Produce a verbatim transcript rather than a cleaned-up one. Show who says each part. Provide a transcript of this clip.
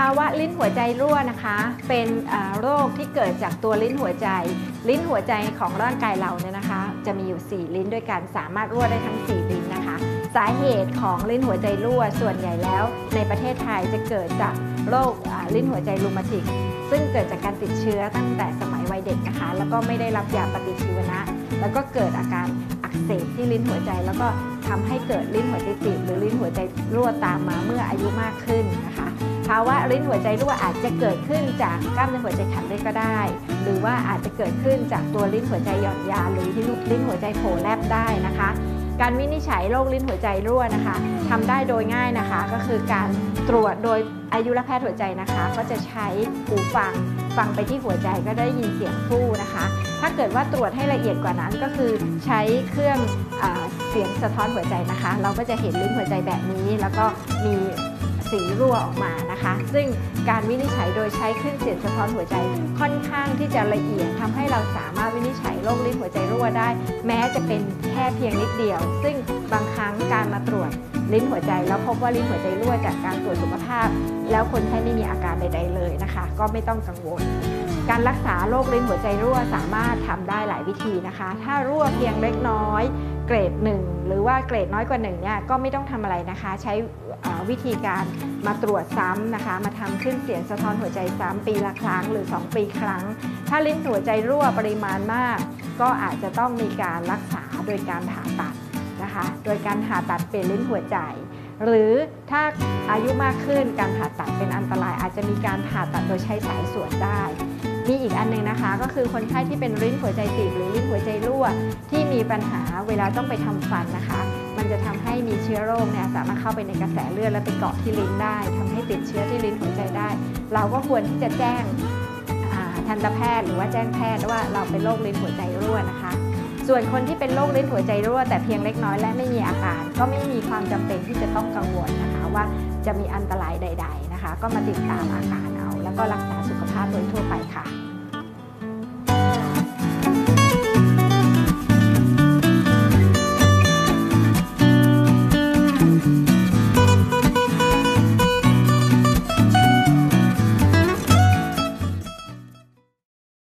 Speaker 1: าวะลิ้นหัวใจรั่วนะคะเป็นโรคที่เกิดจากตัวลิ้นหัวใจลิ้นหัวใจของร่างกายเราเนี่ยนะคะจะมีอยู่สี่ลิ้นด้วยกันสามารถรั่วได้ทั้งสี่ลิ้นนะคะสาเหตุของลิ้นหัวใจรั่วส่วนใหญ่แล้วในประเทศไทยจะเกิดจากโรคลิ้นหัวใจรูมาติกซึ่งเกิดจากการติดเชื้อตั้งแต่สมัยวัยเด็กนะคะแล้วก็ไม่ได้รับยาปฏิชีวนะแล้วก็เกิดอาการอักเสบที่ลิ้นหัวใจแล้วก็ทำให้เกิดลิ้นหัวใจตีบหรือลิ้นหัวใจรั่วตามมาเมื่ออายุมากขึ้นนะคะภาวะลิ้นหัวใจรั่วอาจจะเกิดขึ้นจากกล้ามเนื้อหัวใจขาดเลือดก็ได้หรือว่าอาจจะเกิดขึ้นจากตัวลิ้นหัวใจหย่อนยานหรือที่ลิ้นหัวใจโผล่แลบได้นะคะการวินิจฉัยโรคลิ้นหัวใจรั่วนะคะทำได้โดยง่ายนะคะก็คือการตรวจโดยอายุรแพทย์หัวใจนะคะก็จะใช้หูฟังฟังไปที่หัวใจก็ได้ยินเสียงฟู่นะคะถ้าเกิดว่าตรวจให้ละเอียดกว่านั้นก็คือใช้เครื่องเสียงสะท้อนหัวใจนะคะเราก็จะเห็นลิ้นหัวใจแบบนี้แล้วก็มีสีรั่วออกมานะคะซึ่งการวินิจฉัยโดยใช้เครื่องเสียงสะท้อนหัวใจค่อนข้างที่จะละเอียดทำให้เราสามารถวินิจฉัยโรคลิ้นหัวใจรั่วได้แม้จะเป็นแค่เพียงนิดเดียวซึ่งบางครั้งการมาตรวจลิ้นหัวใจแล้วพบว่าลิ้นหัวใจรั่วจากการตรวจสุขภาพแล้วคนไข้ไม่มีอาการใดๆเลยนะคะก็ไม่ต้องกังวลการรักษาโรคลิ้นหัวใจรั่วสามารถทำได้หลายวิธีนะคะถ้ารั่วเพียงเล็กน้อยเกรดหนึ่งหรือว่าเกรดน้อยกว่าหนึ่งเนี่ยก็ไม่ต้องทำอะไรนะคะใช้วิธีการมาตรวจซ้ำนะคะมาทำขึ้นเสียงสะท้อนหัวใจซ้ำปีละครั้งหรือสองปีครั้งถ้าลิ้นหัวใจรั่วปริมาณมากก็อาจจะต้องมีการรักษาโดยการผ่าตัดนะคะโดยการผ่าตัดเปลี่ยนลิ้นหัวใจหรือถ้าอายุมากขึ้นการผ่าตัดเป็นอันตรายอาจจะมีการผ่าตัดโดยใช้สายสวนได้มีอีกอันนึงนะคะก็คือคนไข้ที่เป็นลิ้นหัวใจตีบหรือลิ้นหัวใจรั่วที่มีปัญหาเวลาต้องไปทำฟันนะคะมันจะทำให้มีเชื้อโรคเนี่ยสามารถเข้าไปในกระแสเลือดและไปเกาะที่ลิ้นได้ทำให้ติดเชื้อที่ลิ้นหัวใจได้เราก็ควรที่จะแจ้งทันตแพทย์หรือว่าแจ้งแพทย์ว่าเราเป็นโรคลิ้นหัวใจรั่วนะคะส่วนคนที่เป็นโรคลิ้นหัวใจรั่วแต่เพียงเล็กน้อยและไม่มีอาการก็ไม่มีความจำเป็นที่จะต้องกังวลนะคะว่าจะมีอันตรายใดๆนะคะก็มาติดตามอาการเอาแล้วก็รักษาสุขภาพโดยทั่วไปค่ะ